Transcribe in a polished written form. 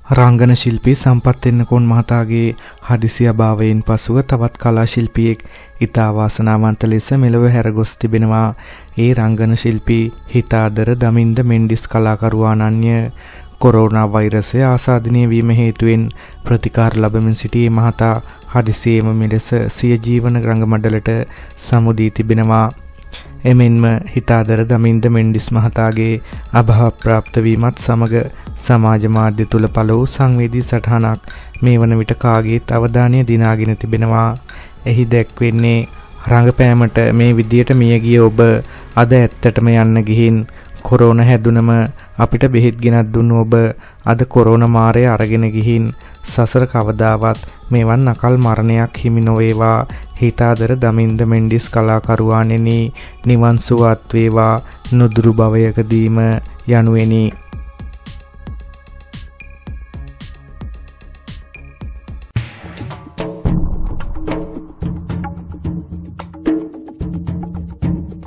රංගන ශිල්පී සම්පත් තෙන්නකෝන් මහතාගේ හදිසි අභාවයෙන් පසුව තවත් කලා ශිල්පියෙක් ඉතා වාසනාවන්ත ලෙස මෙලොව හැරගොස් තිබෙනවා. ඒ රංගන ශිල්පී හිතාදර දමින්ද මෙන්ඩිස් කලාකරුවාණන්ය කොරෝනා වෛරසය ආසාදනය වීම හේතුවෙන් ප්‍රතිකාර ලබමින් සිටි මහතා හදිසියේම මෙලෙස සිය ජීවන රංග මඩලට සමුදී තිබෙනවා. එමෙන්ම හිතාදර දමින්ද මෙන්ඩිස් මහතාගේ අභාව ප්‍රාප්ත වීමත් සමග සමාජ මාධ්‍ය තුල පළ වූ සංවේදී සටහනක් මේ වන විට කාගේත් අවධානය දිනාගෙන තිබෙනවා. එහි දැක්වෙන්නේ රංගපෑමට මේ විදියට මිය ගිය ඔබ අද ඇත්තටම යන්න ගිහින් කොරෝනා හැදුනම අපිට බෙහෙත් ගෙනත් දුන්නු ඔබ අද කොරෝනා මාරය අරගෙන ගිහින් සසර කවදාවත් මේවන් නකල් මරණයක් හිමි නොවේවා. හිතාදර දමින්ද මෙන්ඩිස් කලාකරුවාණෙනි නිවන් සුවත් වේවා නුදුරු භවයකදීම යනුවෙනි.